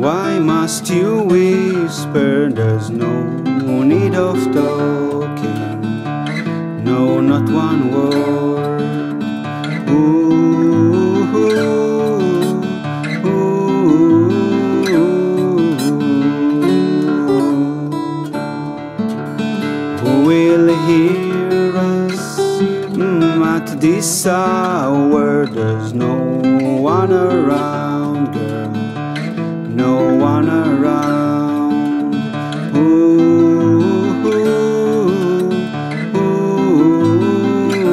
Why must you whisper? There's no need of talking. No, not one word. Ooh, ooh, ooh. Who will hear us at this hour? There's no one around, girl. No one around. Ooh, ooh, ooh.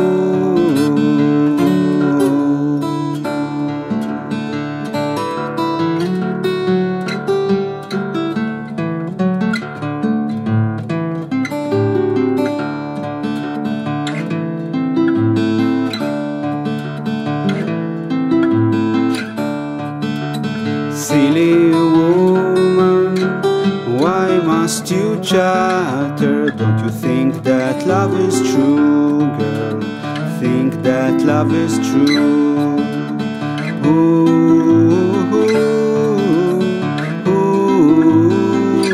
Silly woman, why must you chatter? Don't you think that love is true, girl? Think that love is true. Ooh, ooh, ooh.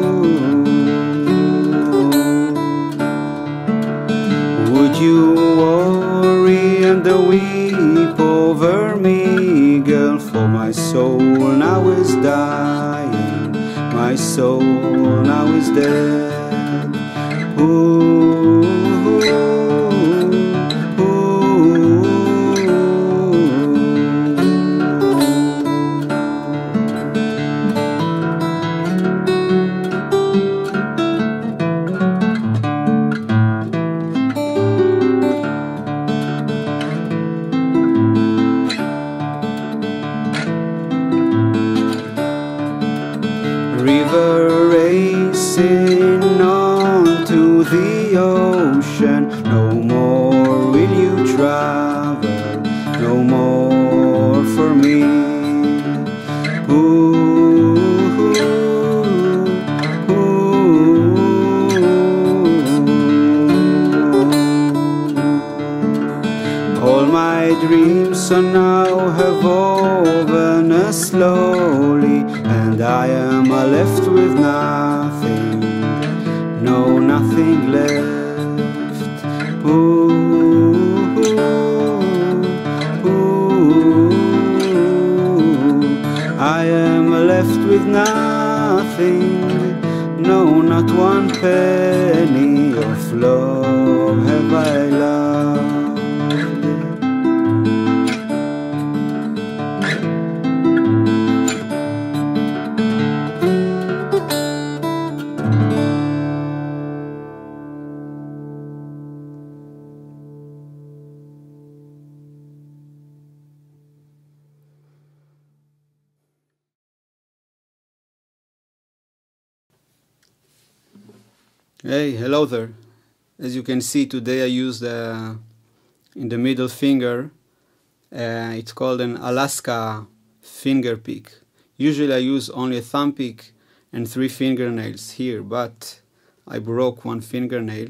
Would you worry and weep over me, girl? For my soul now is dying, my soul now is dead. Ooh, ooh, ooh. River racing on to the ocean. No more will you travel, no more for me. Ooh, ooh, ooh. All my dreams so now have woven slowly, and I am left with nothing, no, nothing left. Ooh, ooh, ooh. I am left with nothing, no, not one penny of love have I loved. Hey, hello there. As you can see, today I used in the middle finger, it's called an Alaska finger pick. Usually I use only a thumb pick and 3 fingernails here, but I broke one fingernail.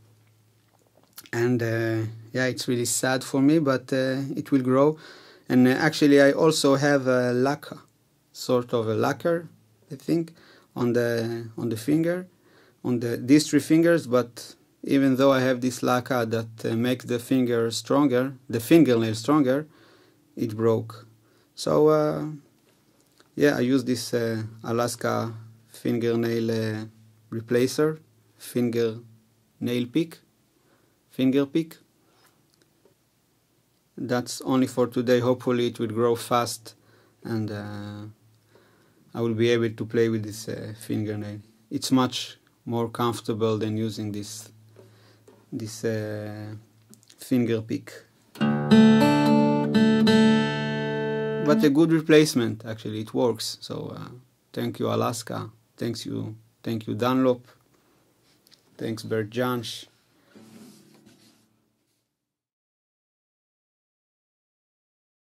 And yeah, it's really sad for me, but it will grow. And actually I also have a lacquer, sort of a lacquer, I think, on the finger. On these 3 fingers, but even though I have this lacquer that makes the finger stronger, the fingernail stronger, it broke. So yeah, I use this Alaska fingernail replacer, finger pick. That's only for today. Hopefully it will grow fast, and I will be able to play with this fingernail. It's much more comfortable than using this finger pick, but a good replacement. Actually, it works. So thank you, Alaska. Thank you Dunlop. Thanks, Bert Jansch.